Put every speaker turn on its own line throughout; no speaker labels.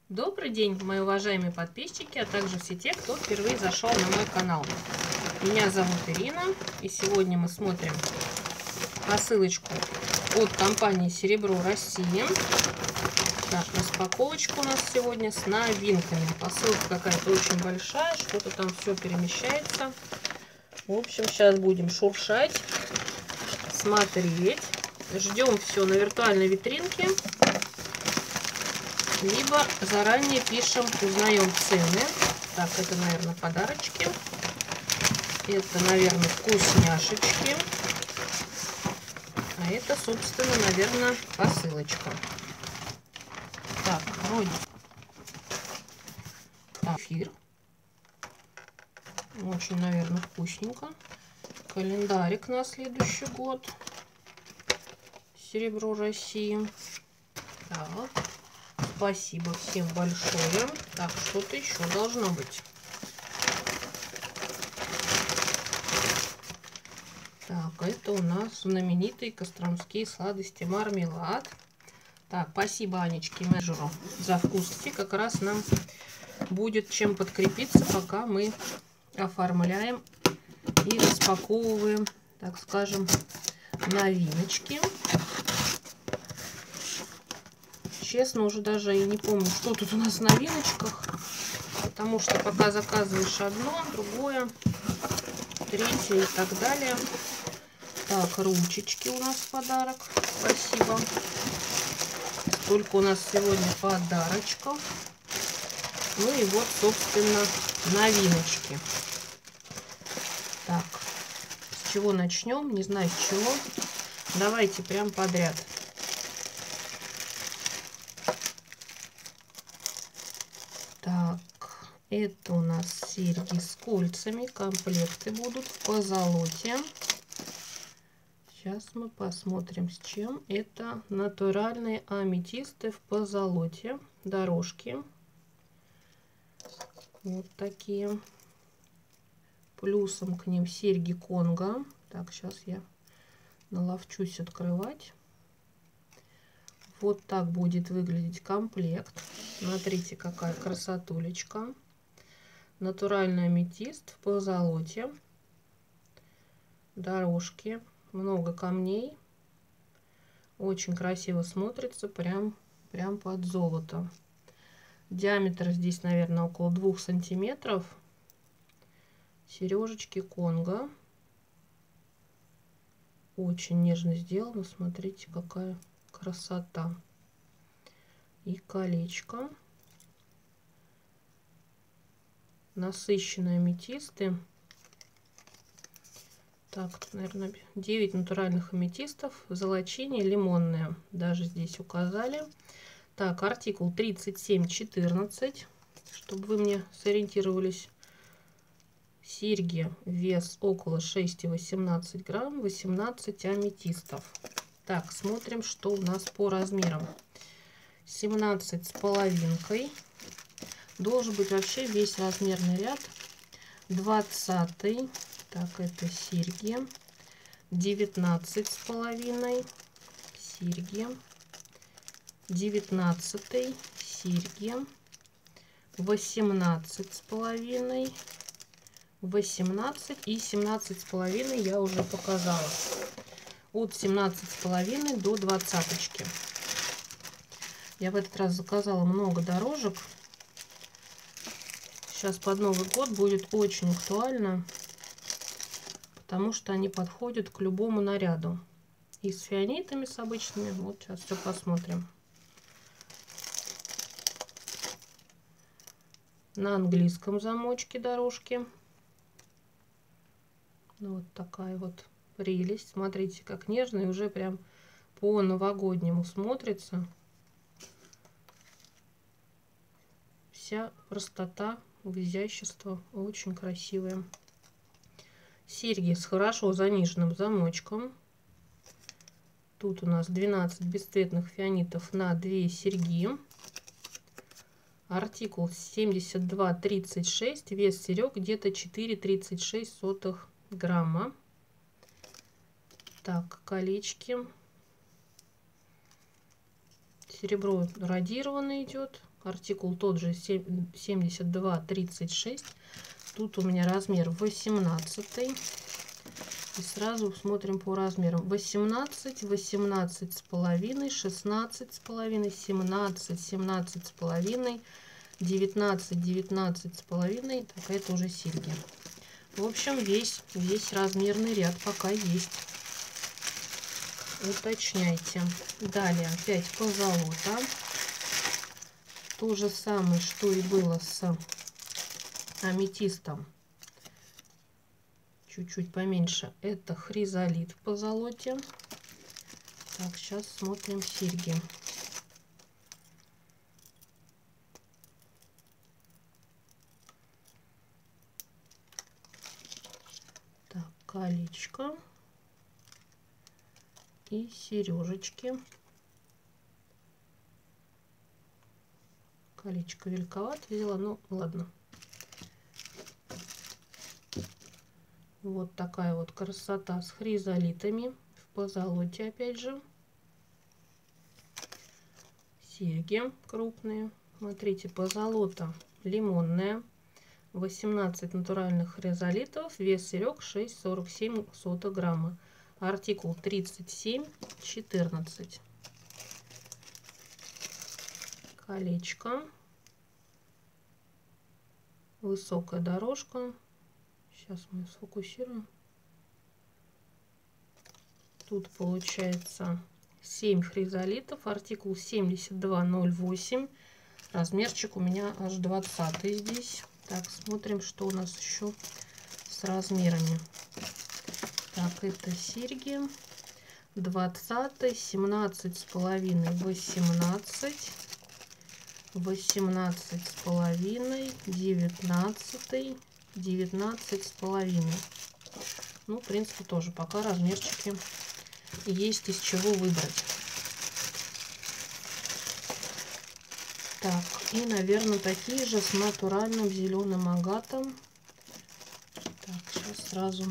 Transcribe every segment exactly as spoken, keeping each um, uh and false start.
Добрый день, мои уважаемые подписчики, а также все те, кто впервые зашел на мой канал. Меня зовут Ирина, и сегодня мы смотрим посылочку от компании Серебро России. Так, распаковочка у нас сегодня с новинками. Посылка какая-то очень большая, что-то там все перемещается. В общем, сейчас будем шуршать, смотреть. Ждем все на виртуальной витринке. Либо заранее пишем, узнаем цены. Так, это, наверное, подарочки. Это, наверное, вкусняшечки. А это, собственно, наверное, посылочка. Так, вроде так, эфир. Очень, наверное, вкусненько. Календарик на следующий год. Серебро России. Так. Спасибо всем большое. Так, что-то еще должно быть. Так, это у нас знаменитые костромские сладости мармелад. Так, спасибо Анечке менеджеру за вкусности. Как раз нам будет чем подкрепиться, пока мы оформляем и распаковываем, так скажем, новиночки. Честно, уже даже и не помню, что тут у нас в новиночках. Потому что пока заказываешь одно, другое, третье и так далее. Так, ручечки у нас в подарок. Спасибо. Столько у нас сегодня подарочков. Ну и вот, собственно, новиночки. Так, с чего начнем? Не знаю, с чего. Давайте прям подряд. Так, это у нас серьги с кольцами, комплекты будут в позолоте. Сейчас мы посмотрим, с чем. Это натуральные аметисты в позолоте, дорожки. Вот такие. Плюсом к ним серьги Конго. Так, сейчас я наловчусь открывать. Вот так будет выглядеть комплект. Смотрите, какая красотулечка. Натуральный аметист в позолоте. Дорожки. Много камней. Очень красиво смотрится. Прям, прям под золото. Диаметр здесь, наверное, около двух сантиметров. Сережечки Конго. Очень нежно сделано. Смотрите, какая красота. И колечко. Насыщенные аметисты. Так, наверное, девять натуральных аметистов. Золочение лимонное. Даже здесь указали. Так, артикул тридцать семь четырнадцать. Чтобы вы мне сориентировались. Серьги. Вес около шесть и восемнадцать грамм. восемнадцать аметистов. Так, смотрим, что у нас по размерам. семнадцать с половинкой. Должен быть вообще весь размерный ряд. двадцатый. Так, это серьги. девятнадцать с половиной. Серьги. девятнадцатый. Серьги. восемнадцать с половиной. восемнадцать и семнадцать с половиной я уже показала. От семнадцати с половиной до двадцаточки. Я в этот раз заказала много дорожек. Сейчас под Новый год будет очень актуально, потому что они подходят к любому наряду. И с фианитами, с обычными. Вот сейчас все посмотрим. На английском замочке дорожки. Вот такая вот прелесть. Смотрите, как нежно и уже прям по-новогоднему смотрится. Вся простота, изящество очень красивые. Серьги с хорошо заниженным замочком. Тут у нас двенадцать бесцветных фианитов на две серьги. Артикул семьдесят два тридцать шесть. Вес серег где-то четыре и тридцать шесть сотых грамма. Так, колечки. Серебро радированное идет. Артикул тот же семьдесят два тридцать шесть. Тут у меня размер восемнадцатый. И сразу смотрим по размерам. восемнадцать, восемнадцать с половиной, шестнадцать с половиной, семнадцать, семнадцать с половиной, девятнадцать, девятнадцать с половиной. Так, это уже серьги. В общем, весь, весь размерный ряд пока есть. Уточняйте. Далее опять позолота. То же самое, что и было с аметистом. Чуть-чуть поменьше. Это хризолит в позолоте. Так, сейчас смотрим серьги. Так, колечко и сережечки. Колечко великовато взяла, ну ладно. Вот такая вот красота с хризолитами в позолоте, опять же. Серьги крупные. Смотрите, позолота лимонная. восемнадцать натуральных хризолитов. Вес серег шесть целых сорок семь сотых грамма. Артикул тридцать семь четырнадцать. Колечко. Высокая дорожка. Сейчас мы сфокусируем. Тут получается семь хризолитов. Артикул семьдесят два ноль восемь. Размерчик у меня аж двадцатый здесь. Так, смотрим, что у нас еще с размерами. Так, это серьги. двадцатый, семнадцать с половиной, восемнадцать. восемнадцать с половиной, девятнадцать, девятнадцать с половиной. Ну, в принципе, тоже пока размерчики есть из чего выбрать. Так, и, наверное, такие же с натуральным зеленым агатом. Так, сейчас сразу.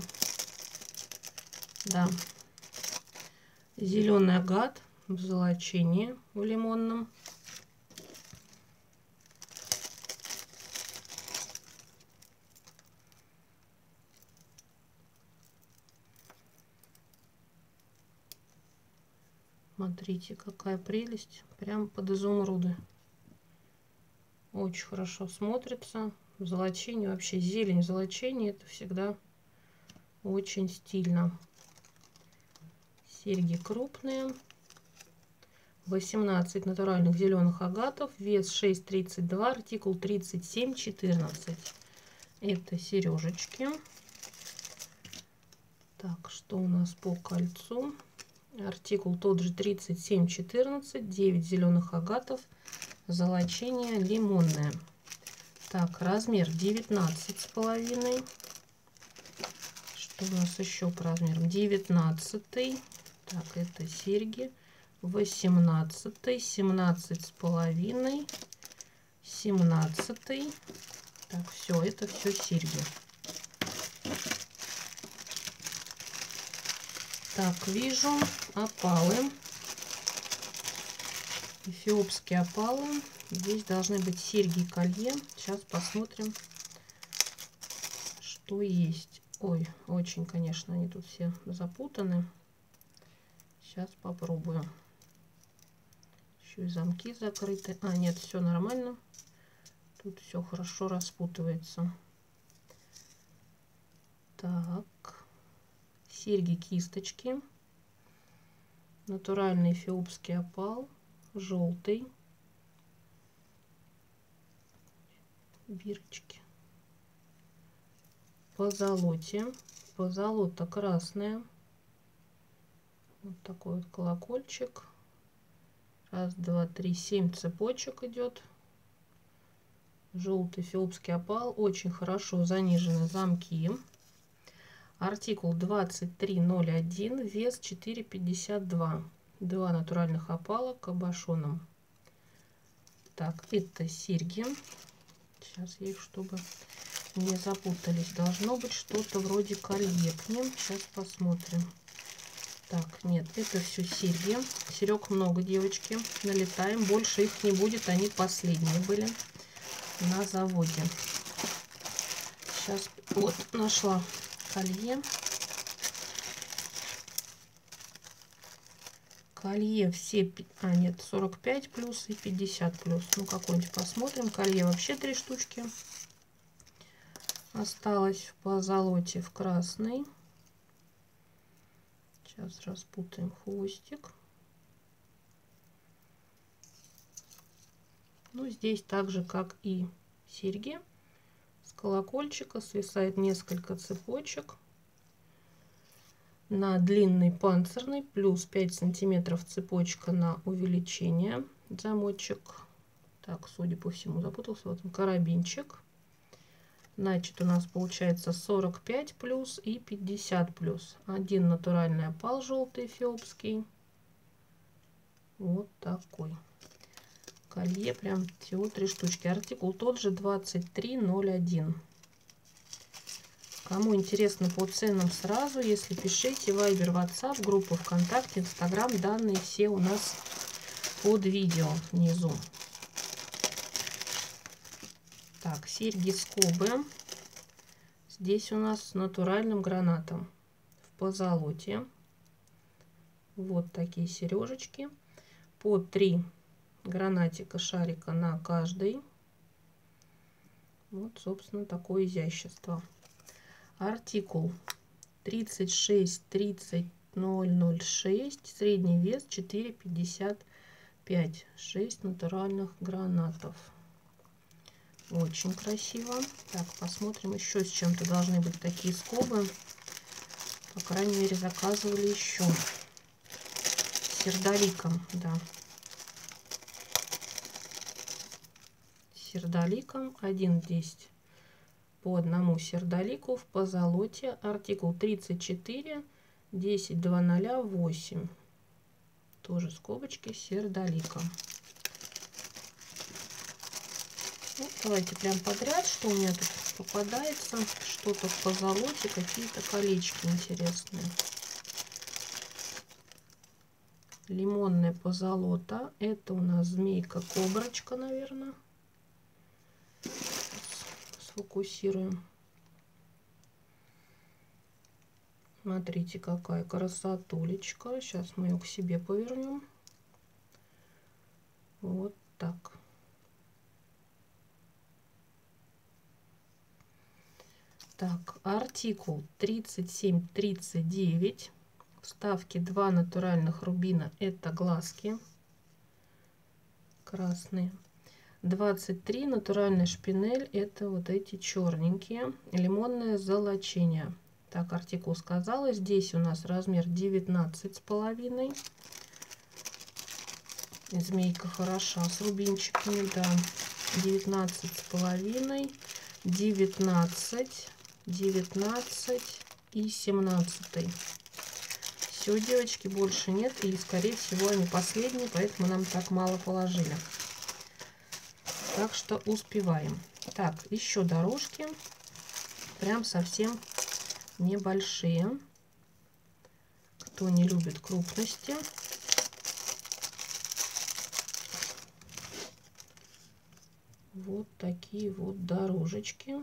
Да. Зеленый агат в золочении в лимонном. Смотрите, какая прелесть. Прям под изумруды. Очень хорошо смотрится. В золочении, вообще зелень в золочении, это всегда очень стильно. Серьги крупные. восемнадцать натуральных зеленых агатов. Вес шесть тридцать два, артикул тридцать семь четырнадцать. Это сережечки. Так, что у нас по кольцу? Артикул тот же тридцать семь четырнадцать, девять зеленых агатов, золочение лимонное. Так, размер девятнадцать с половиной. Что у нас еще по размерам? девятнадцатый. Так, это серьги. восемнадцатый, семнадцать с половиной, семнадцатый. Так, все, это все серьги. Так, вижу опалы. Эфиопские опалы. Здесь должны быть серьги и колье. Сейчас посмотрим, что есть. Ой, очень, конечно, они тут все запутаны. Сейчас попробую. Еще и замки закрыты. А, нет, все нормально. Тут все хорошо распутывается. Так. Серьги-кисточки. Натуральный эфиопский опал. Желтый. Бирочки. Позолоте. Позолота красная. Вот такой вот колокольчик. Раз, два, три, семь цепочек идет. Желтый эфиопский опал. Очень хорошо занижены замки. Артикул двадцать три ноль один, вес четыре пятьдесят два. Два натуральных опала кабошоном. Так, это серьги. Сейчас я их, чтобы не запутались. Должно быть что-то вроде колье к ним. Сейчас посмотрим. Так, нет, это все серьги. Серег много, девочки. Налетаем. Больше их не будет. Они последние были на заводе. Сейчас вот нашла колье. Колье все... А, нет, сорок пять плюс и пятьдесят плюс. Ну, какой-нибудь посмотрим. Колье вообще три штучки. Осталось в позолоте в красный. Сейчас распутаем хвостик. Ну, здесь так же, как и серьги, с колокольчика свисает несколько цепочек. На длинный панцирный плюс пять сантиметров цепочка на увеличение. Замочек. Так, судя по всему, запутался. Вот он, карабинчик. Значит, у нас получается сорок пять плюс и пятьдесят плюс. Один натуральный опал желтый эфиопский. Вот такой. Колье прям всего три штучки. Артикул тот же двадцать три ноль один. Кому интересно по ценам сразу, если пишите Viber, WhatsApp, группа ВКонтакте, Инстаграм. Данные все у нас под видео внизу. Так, серьги скобы. Здесь у нас с натуральным гранатом в позолоте. Вот такие сережечки. По три гранатика шарика на каждый. Вот, собственно, такое изящество. Артикул тридцать шесть тридцать ноль ноль шесть. Средний вес четыре пятьдесят пять. шесть натуральных гранатов. Очень красиво. Так, посмотрим еще с чем-то должны быть такие скобы. По крайней мере, заказывали еще. С сердоликом, да. С сердоликом один десять по одному сердолику в позолоте. Артикул тридцать четыре десять два ноль восемь. Тоже скобочки с сердоликом. Ну, давайте прям подряд, что у меня тут попадается. Что-то в позолоте, какие-то колечки интересные. Лимонная позолота. Это у нас змейка-коброчка, наверное. Сфокусируем. Смотрите, какая красотулечка. Сейчас мы ее к себе повернем. Вот так. Так, артикул тридцать семь тридцать девять. Вставки два натуральных рубина. Это глазки красные. двадцать три натуральный шпинель. Это вот эти черненькие. Лимонное золочение. Так, артикул сказала. Здесь у нас размер девятнадцать с половиной. Змейка хороша с рубинчиками, да. девятнадцать с половиной. девятнадцать. девятнадцать и семнадцать. Все, девочки, больше нет. И, скорее всего, они последние, поэтому нам так мало положили. Так что успеваем. Так, еще дорожки. Прям совсем небольшие. Кто не любит крупности. Вот такие вот дорожечки.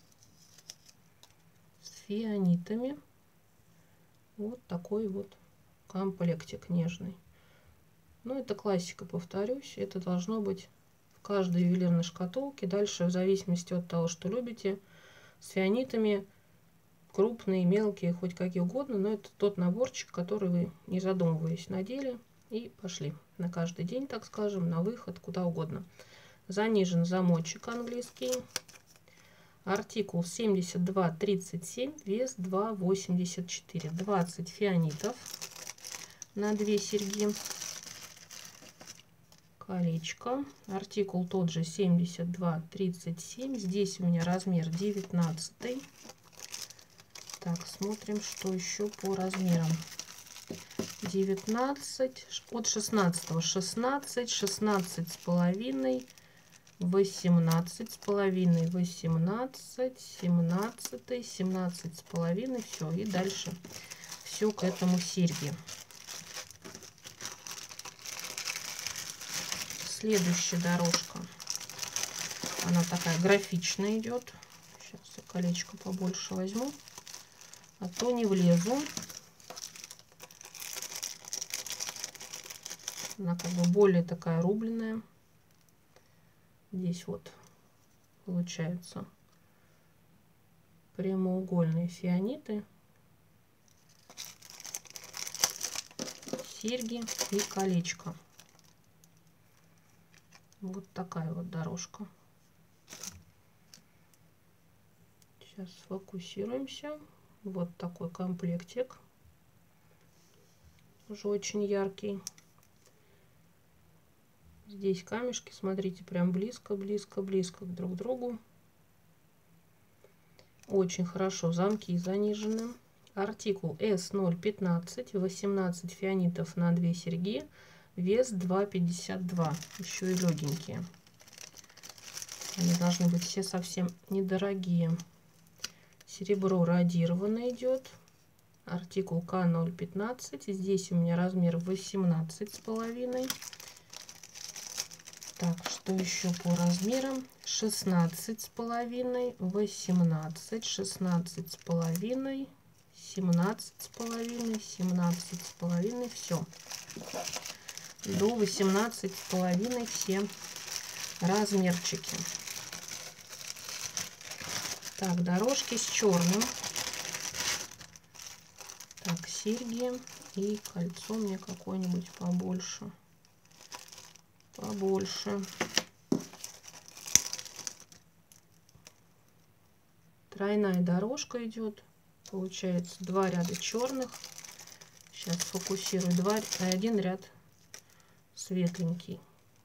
Фианитами. Вот такой вот комплектик нежный. Ну, это классика, повторюсь. Это должно быть в каждой ювелирной шкатулке. Дальше, в зависимости от того, что любите, с фианитами крупные, мелкие, хоть какие угодно. Но это тот наборчик, который вы, не задумываясь, надели и пошли на каждый день, так скажем, на выход, куда угодно. Занижен замочек английский. Артикул семьдесят два тридцать семь, вес два восемьдесят четыре. двадцать фианитов на две серьги. Колечко. Артикул тот же семьдесят два тридцать семь. Здесь у меня размер девятнадцать. Так, смотрим, что еще по размерам. девятнадцать, от шестнадцатого шестнадцать, шестнадцать с половиной, восемнадцать с половиной, восемнадцать, семнадцать, семнадцать с половиной, все, и дальше все к этому серьги. Следующая дорожка. Она такая графичная идет. Сейчас я колечко побольше возьму, а то не влезу. Она как бы более такая рубленная. Здесь вот получаются прямоугольные фианиты, серьги и колечко. Вот такая вот дорожка. Сейчас сфокусируемся. Вот такой комплектик. Уже очень яркий. Здесь камешки, смотрите, прям близко, близко, близко друг к другу. Очень хорошо замки занижены. Артикул эс ноль пятнадцать, восемнадцать фианитов на две серьги, вес два пятьдесят два. Еще и легенькие. Они должны быть все совсем недорогие. Серебро радированное идет. Артикул ка ноль пятнадцать. Здесь у меня размер восемнадцать с половиной. Так, что еще по размерам? шестнадцать с половиной, восемнадцать, шестнадцать с половиной, семнадцать с половиной, семнадцать с половиной. Все. До восемнадцать с половиной все размерчики. Так, дорожки с черным. Так, серьги и кольцо мне какое-нибудь побольше. Побольше. Тройная дорожка идет. Получается два ряда черных. Сейчас фокусирую. Два, один ряд светленький.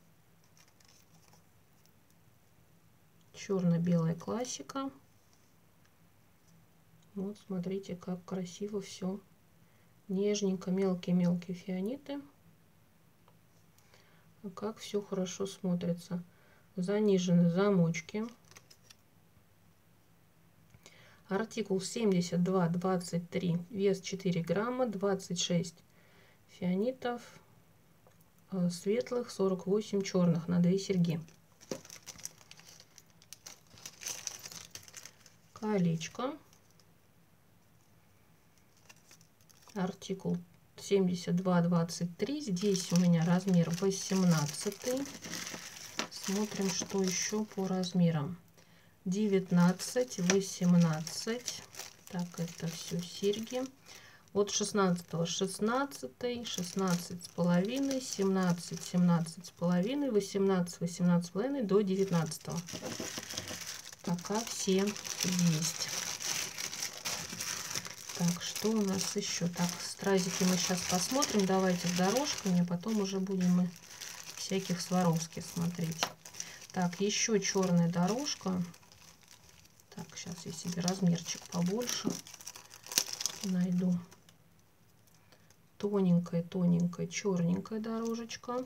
Черно-белая классика. Вот смотрите, как красиво все. Нежненько, мелкие-мелкие фианиты. А как все хорошо смотрится. Занижены замочки. Артикул семьдесят два двадцать три, вес четыре грамма, двадцать шесть фианитов светлых, сорок восемь черных на две серьги. Колечко. Артикул семьдесят два двадцать три. Здесь у меня размер восемнадцать. Смотрим, что еще по размерам. девятнадцать, восемнадцать. Так, это все серьги. От шестнадцатого шестнадцать, шестнадцать с половиной, семнадцать, семнадцать с половиной, восемнадцать, восемнадцать с половиной до девятнадцатого. Пока все есть. Так, что у нас еще? Так, стразики мы сейчас посмотрим. Давайте с дорожками, а потом уже будем мы всяких Сваровски смотреть. Так, еще черная дорожка. Так, сейчас я себе размерчик побольше найду. Тоненькая, тоненькая, черненькая дорожечка.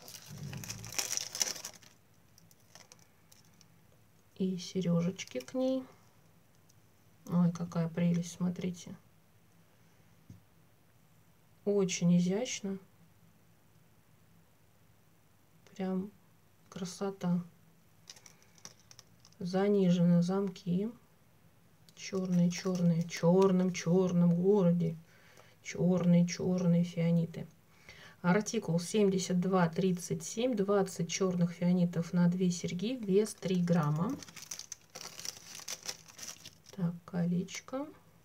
И сережечки к ней. Ой, какая прелесть, смотрите. Очень изящно. Прям красота. Занижены замки. Черные, черные, черным, черным городе. Черные, черные фианиты. Артикул семьдесят два тридцать семь, двадцать черных фианитов на две серьги, вес три грамма. Так, колечко.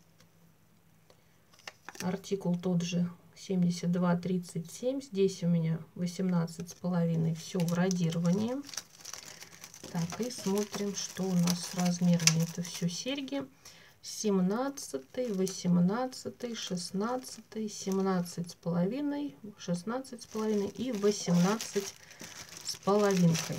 Артикул тот же семьдесят два тридцать семь. Здесь у меня восемнадцать с половиной. Все в радировании. Так, и смотрим, что у нас с размерами. Это все серьги. семнадцать, восемнадцать, шестнадцать, семнадцать с половиной, шестнадцать с половиной и восемнадцать с половинкой.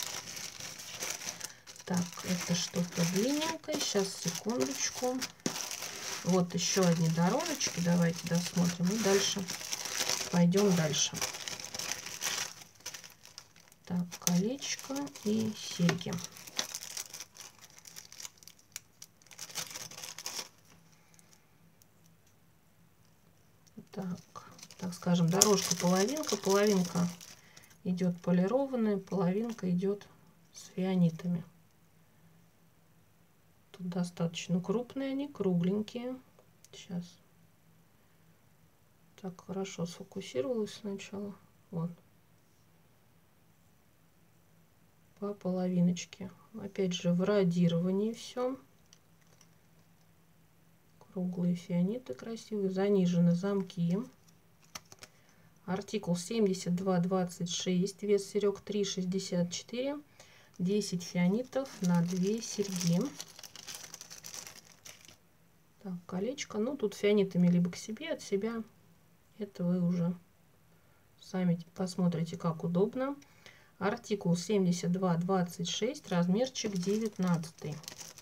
Так, это что-то длинненькое. Сейчас, секундочку. Вот еще одни дорожечки. Давайте досмотрим. И дальше пойдем дальше. Так, колечко и серьги. Так, так скажем, дорожка половинка. Половинка идет полированная, половинка идет с фианитами. Тут достаточно крупные они, кругленькие. Сейчас так хорошо сфокусировалась сначала. Вот. По половиночке. Опять же в радировании все. Круглые фианиты красивые. Занижены замки. Артикул семьдесят два двадцать шесть. Вес серег три шестьдесят четыре. десять фианитов на две серьги. Так, колечко. Ну, тут фианитами либо к себе, от себя. Это вы уже сами посмотрите, как удобно. Артикул семьдесят два двадцать шесть, размерчик девятнадцать.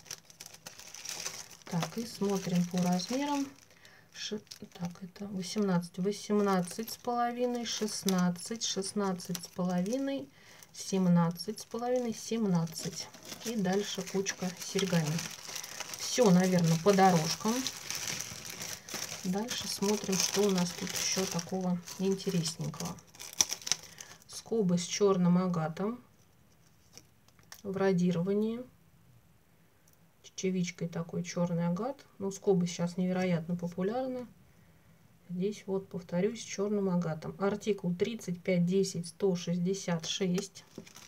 Так, и смотрим по размерам. Ш... Так, это восемнадцать, восемнадцать с половиной, шестнадцать, шестнадцать с половиной, семнадцать с половиной, семнадцать. И дальше кучка с серьгами. Все, наверное, по дорожкам. Дальше смотрим, что у нас тут еще такого интересненького. Скобы с черным агатом в радировании. Чечевичкой такой черный агат. Ну, скобы сейчас невероятно популярны. Здесь вот, повторюсь, с черным агатом. Артикул тридцать пять десять сто шестьдесят шесть.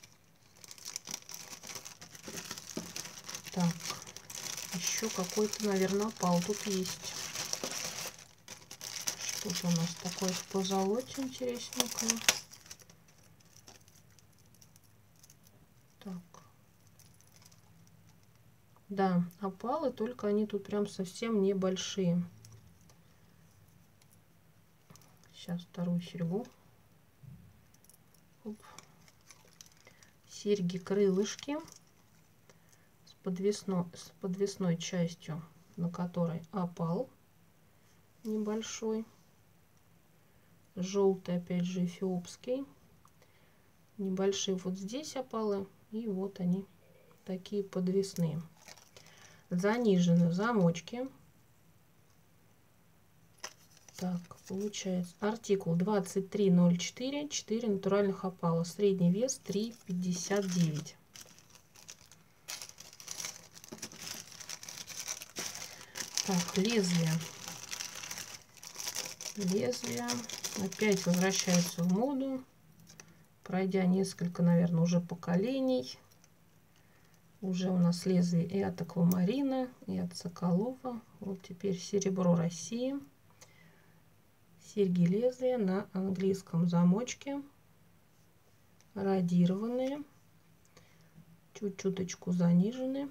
Так, еще какой-то, наверное, опал тут есть. Что-то у нас такое в позолоте интересненькое. Так. Да, опалы, только они тут прям совсем небольшие. Сейчас вторую серьгу. Оп. Серьги-крылышки с подвесной, с подвесной частью, на которой опал небольшой. Желтый, опять же, эфиопский. Небольшие вот здесь опалы. И вот они, такие подвесные. Занижены замочки. Так, получается артикул двадцать три ноль четыре, четыре натуральных опала. Средний вес три пятьдесят девять. Так, лезвие. Лезвие опять возвращается в моду, пройдя несколько, наверное, уже поколений. Уже у нас лезвие и от аквамарина, и от Соколова. Вот теперь серебро России. Серьги лезвия на английском замочке. Радированные. Чуть-чуточку занижены.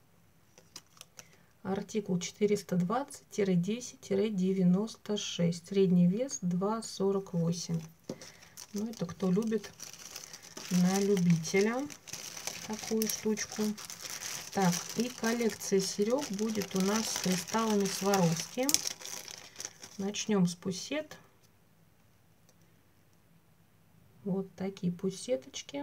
Артикул четыреста двадцать десять девяносто шесть. Средний вес два сорок восемь. Ну, это кто любит на любителя такую штучку. Так, и коллекция серег будет у нас с кристаллами Сваровски. Начнем с пусет. Вот такие пусеточки.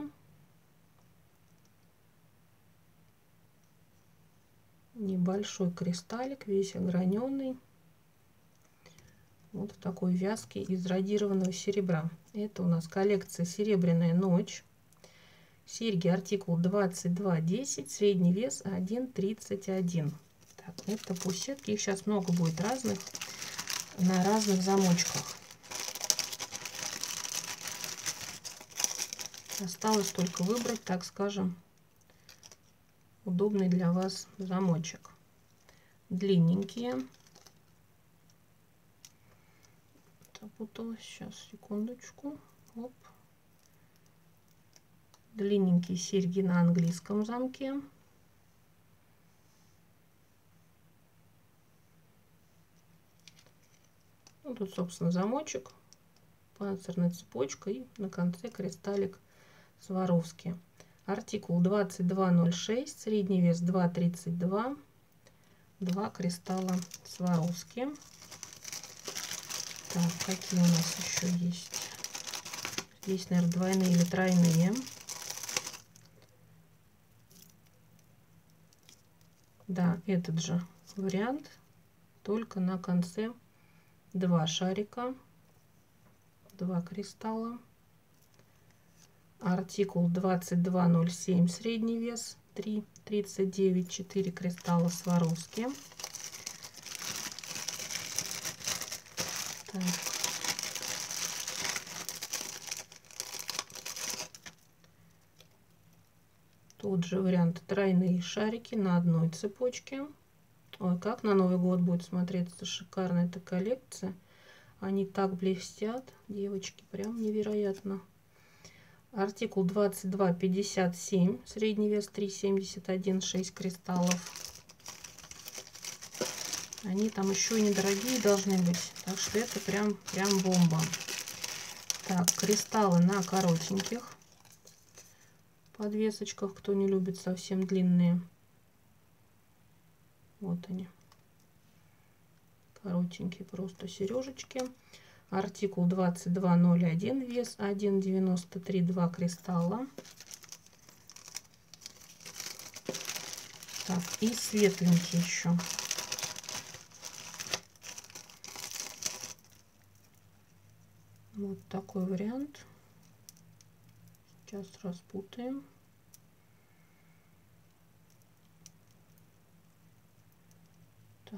Небольшой кристаллик, весь ограненный. Вот в такой вязке из радированного серебра. Это у нас коллекция «Серебряная ночь». Серьги артикул двадцать два десять, средний вес один тридцать один. Так, это пусетки, их сейчас много будет разных, на разных замочках. Осталось только выбрать, так скажем, удобный для вас замочек. Длинненькие. Запуталась, сейчас, секундочку. Оп. Длинненькие серьги на английском замке. Ну, тут, собственно, замочек, панцирная цепочка и на конце кристаллик Сваровски. Артикул двадцать два ноль шесть, средний вес два тридцать два. Два кристалла Сваровски. Так, какие у нас еще есть? Здесь, наверное, двойные или тройные. Да, этот же вариант, только на конце два шарика, два кристалла. Артикул двадцать два ноль семь, средний вес три тридцать девять, четыре кристалла Сваровски. Так. Тот же вариант, тройные шарики на одной цепочке. Ой, как на Новый год будет смотреться шикарно эта коллекция. Они так блестят, девочки, прям невероятно. Артикул двадцать два пятьдесят семь, средний вес три семьдесят один, шесть кристаллов. Они там еще и недорогие должны быть, так что это прям, прям бомба. Так, кристаллы на коротеньких подвесочках, кто не любит совсем длинные. Вот они. Коротенькие просто сережечки. Артикул двадцать два ноль один, вес один девяносто три, два кристалла. Так, и светленькие еще. Вот такой вариант. Сейчас распутаем. Так.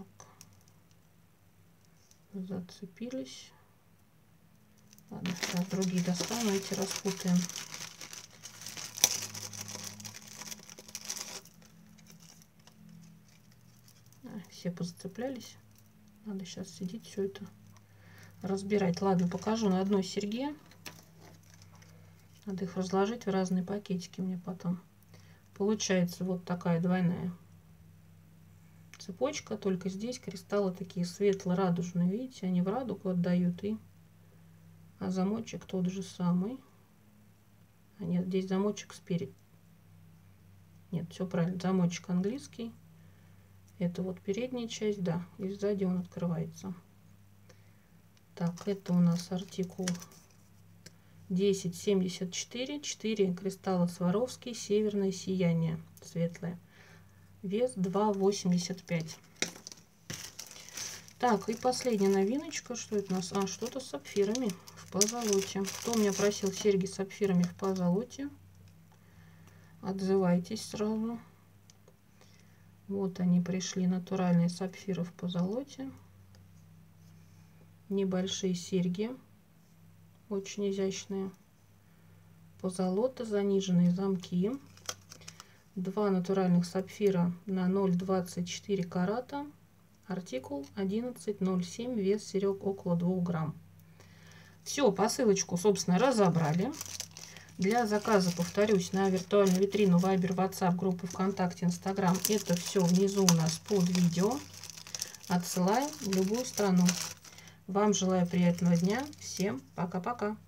Зацепились. Ладно, сейчас другие достану, эти распутаем. А, все позацеплялись. Надо сейчас сидеть все это разбирать. Ладно, покажу на одной серьге. Надо их разложить в разные пакетики мне потом. Получается вот такая двойная цепочка, только здесь кристаллы такие светло-радужные. Видите, они в радугу отдают, и а замочек тот же самый. А нет, здесь замочек спереди. Нет, все правильно. Замочек английский. Это вот передняя часть, да, и сзади он открывается. Так, это у нас артикул десять семьдесят четыре, четыре кристалла Сваровски, северное сияние, светлое. Вес два восемьдесят пять. Так, и последняя новиночка. Что это у нас? А, что-то с сапфирами в позолоте. Кто у меня просил серьги с сапфирами в позолоте? Отзывайтесь сразу. Вот они пришли, натуральные сапфиры в позолоте. Небольшие серьги, очень изящные. Позолота, заниженные замки. Два натуральных сапфира на ноль двадцать четыре карата. Артикул одиннадцать ноль семь, вес серег около двух грамм. Все, посылочку, собственно, разобрали. Для заказа, повторюсь, на виртуальную витрину Viber, WhatsApp, группы ВКонтакте, Instagram, это все внизу у нас под видео. Отсылаем в любую страну. Вам желаю приятного дня. Всем пока-пока.